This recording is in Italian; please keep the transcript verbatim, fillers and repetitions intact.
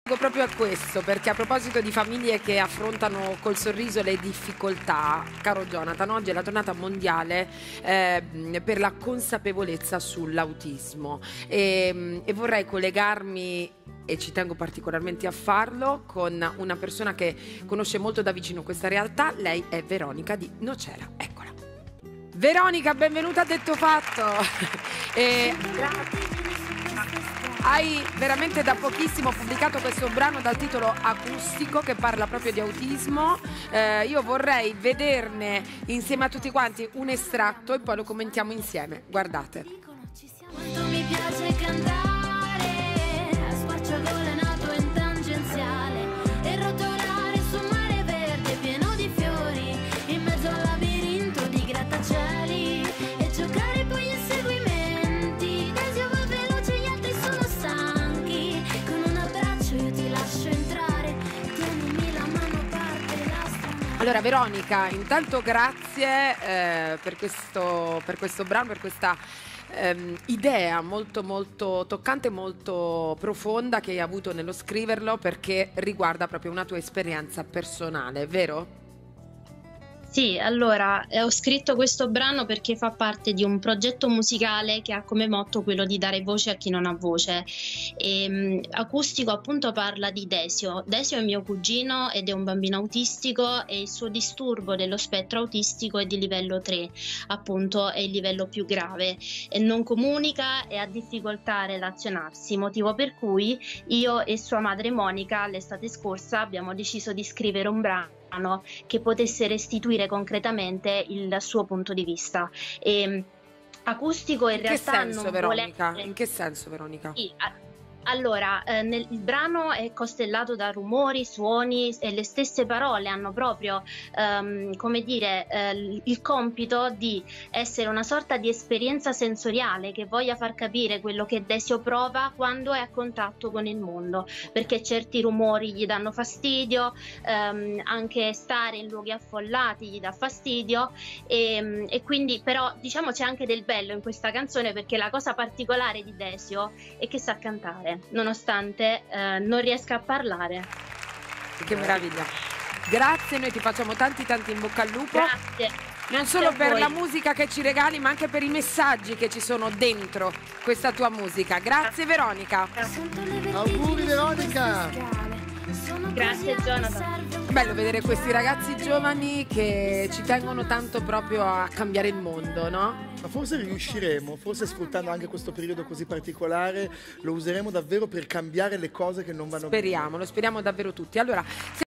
Proprio a questo, perché a proposito di famiglie che affrontano col sorriso le difficoltà, caro Jonathan, oggi è la giornata mondiale eh, per la consapevolezza sull'autismo e, e vorrei collegarmi, e ci tengo particolarmente a farlo, con una persona che conosce molto da vicino questa realtà. Lei è Veronica di Nocera, eccola. Veronica, benvenuta a Detto Fatto. e... Grazie. Hai veramente da pochissimo pubblicato questo brano dal titolo Acustico che parla proprio di autismo. Eh, io vorrei vederne insieme a tutti quanti un estratto e poi lo commentiamo insieme. Guardate. Quanto mi piace cantare, a squarciagola nato in tangenziale e rotolare su mare verde pieno di fiori in mezzo al labirinto di grattacieli e giocare poi a seguimenti. Desio va veloce, gli altri sono stanchi. Con un abbraccio io ti lascio entrare, tienimi la mano, parte la strada. Allora Veronica, intanto grazie eh, per, questo, per questo brano, per questa ehm, idea molto molto toccante, molto profonda che hai avuto nello scriverlo, perché riguarda proprio una tua esperienza personale, vero? Sì, allora eh, ho scritto questo brano perché fa parte di un progetto musicale che ha come motto quello di dare voce a chi non ha voce. E, mh, Acustico appunto parla di Desio. Desio è mio cugino ed è un bambino autistico e il suo disturbo dello spettro autistico è di livello tre, appunto è il livello più grave. E non comunica e ha difficoltà a relazionarsi, motivo per cui io e sua madre Monica l'estate scorsa abbiamo deciso di scrivere un brano che potesse restituire concretamente il suo punto di vista. E, Acustico in, in realtà che senso, non Veronica? vuole... In che senso, Veronica? Sì, a... Allora, eh, nel, il brano è costellato da rumori, suoni e le stesse parole hanno proprio, ehm, come dire, eh, il compito di essere una sorta di esperienza sensoriale che voglia far capire quello che Desio prova quando è a contatto con il mondo, perché certi rumori gli danno fastidio, ehm, anche stare in luoghi affollati gli dà fastidio e, e quindi però diciamo c'è anche del bello in questa canzone, perché la cosa particolare di Desio è che sa cantare nonostante eh, non riesca a parlare. Che meraviglia. Grazie, noi ti facciamo tanti tanti in bocca al lupo. Grazie. Non Grazie solo per voi. la musica che ci regali, ma anche per i messaggi che ci sono dentro questa tua musica. Grazie Veronica. Auguri Veronica. Grazie Jonathan. È bello vedere questi ragazzi giovani che ci tengono tanto proprio a cambiare il mondo, no? Ma forse riusciremo, forse sfruttando anche questo periodo così particolare, lo useremo davvero per cambiare le cose che non vanno bene. Speriamo, lo speriamo davvero tutti. Allora,